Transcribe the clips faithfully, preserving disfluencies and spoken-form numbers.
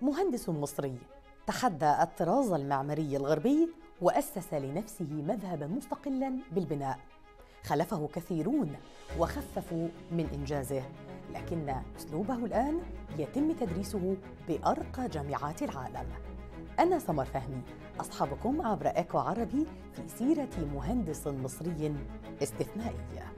مهندس مصري تحدى الطراز المعماري الغربي وأسس لنفسه مذهباً مستقلاً بالبناء. خلفه كثيرون وخففوا من إنجازه، لكن أسلوبه الآن يتم تدريسه بأرقى جامعات العالم. أنا سمر فهمي، أصحابكم عبر إيكو عربي في سيرة مهندس مصري استثنائي.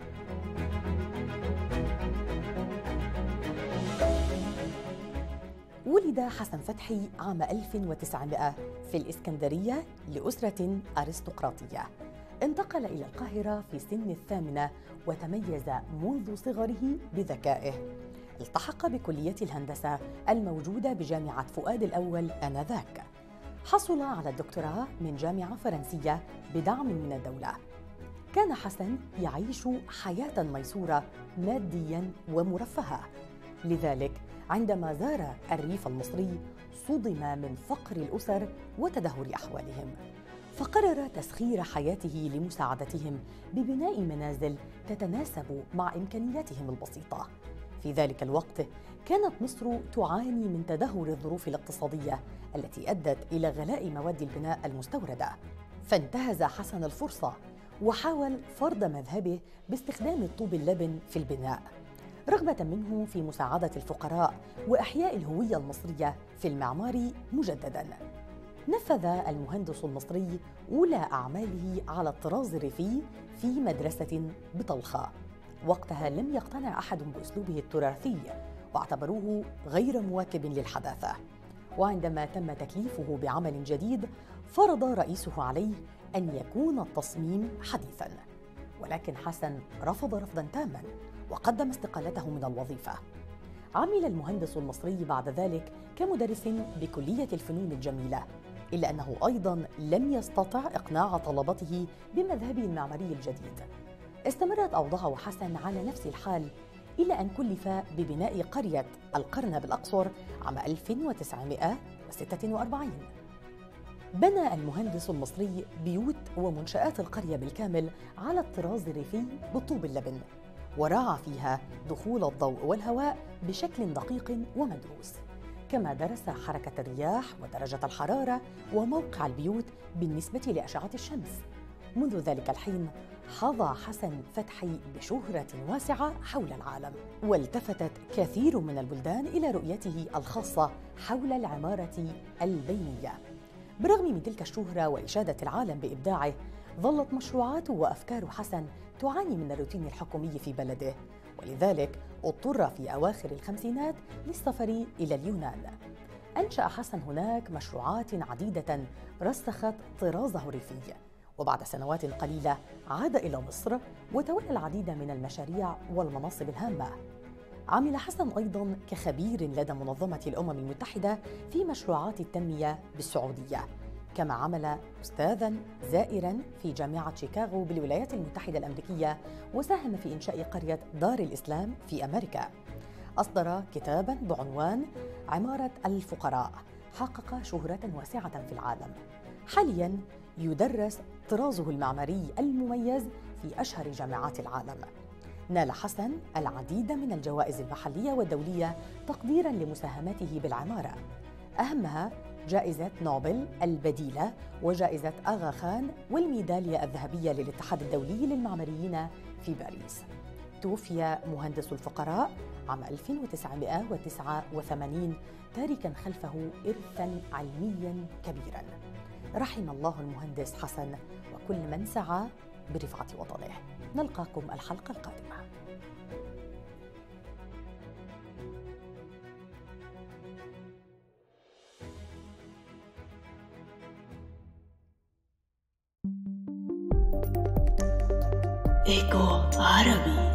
ولد حسن فتحي عام ألف وتسعمائة في الإسكندرية لأسرة أرستقراطية. انتقل إلى القاهرة في سن الثامنة وتميز منذ صغره بذكائه. التحق بكلية الهندسة الموجودة بجامعة فؤاد الأول آنذاك. حصل على الدكتوراه من جامعة فرنسية بدعم من الدولة. كان حسن يعيش حياة ميسورة مادياً ومرفهة، لذلك عندما زار الريف المصري صدم من فقر الأسر وتدهور أحوالهم، فقرر تسخير حياته لمساعدتهم ببناء منازل تتناسب مع إمكانياتهم البسيطة. في ذلك الوقت كانت مصر تعاني من تدهور الظروف الاقتصادية التي أدت إلى غلاء مواد البناء المستوردة، فانتهز حسن الفرصة وحاول فرض مذهبه باستخدام الطوب اللبن في البناء، رغبة منه في مساعدة الفقراء وإحياء الهوية المصرية في المعمار مجدداً. نفذ المهندس المصري أولى أعماله على الطراز الريفي في مدرسة بطلخة. وقتها لم يقتنع أحد بأسلوبه التراثي واعتبروه غير مواكب للحداثة، وعندما تم تكليفه بعمل جديد فرض رئيسه عليه أن يكون التصميم حديثاً، ولكن حسن رفض رفضاً تاماً وقدم استقالته من الوظيفة. عمل المهندس المصري بعد ذلك كمدرس بكلية الفنون الجميلة، إلا أنه أيضاً لم يستطع إقناع طلبته بمذهبه المعماري الجديد. استمرت أوضاع حسن على نفس الحال إلى أن كلف ببناء قرية القرن بالأقصر عام ألف وتسعمائة وستة وأربعين. بنى المهندس المصري بيوت ومنشآت القرية بالكامل على الطراز الريفي بالطوب اللبن، وراعى فيها دخول الضوء والهواء بشكل دقيق ومدروس، كما درس حركة الرياح ودرجة الحرارة وموقع البيوت بالنسبة لأشعة الشمس. منذ ذلك الحين حظى حسن فتحي بشهرة واسعة حول العالم، والتفتت كثير من البلدان إلى رؤيته الخاصة حول العمارة البينية. برغم من تلك الشهرة وإشادة العالم بإبداعه، ظلت مشروعات وأفكار حسن تعاني من الروتين الحكومي في بلده، ولذلك اضطر في أواخر الخمسينات للسفر إلى اليونان. أنشأ حسن هناك مشروعات عديدة رسخت طرازه الريفي، وبعد سنوات قليلة عاد إلى مصر وتولى العديد من المشاريع والمناصب الهامة. عمل حسن أيضاً كخبير لدى منظمة الأمم المتحدة في مشروعات التنمية بالسعودية، كما عمل أستاذاً زائراً في جامعة شيكاغو بالولايات المتحدة الأمريكية، وساهم في إنشاء قرية دار الإسلام في أمريكا. أصدر كتاباً بعنوان عمارة الفقراء حقق شهرة واسعة في العالم. حالياً يدرس طرازه المعماري المميز في أشهر جامعات العالم. نال حسن العديد من الجوائز المحلية والدولية تقديراً لمساهماته بالعمارة، أهمها جائزة نوبل البديلة وجائزة آغا خان والميدالية الذهبية للاتحاد الدولي للمعماريين في باريس. توفي مهندس الفقراء عام ألف وتسعمائة وتسعة وثمانين تاركاً خلفه إرثاً علمياً كبيراً. رحم الله المهندس حسن وكل من سعى برفعة وطنه. نلقاكم الحلقة القادمة. إيكو عربي.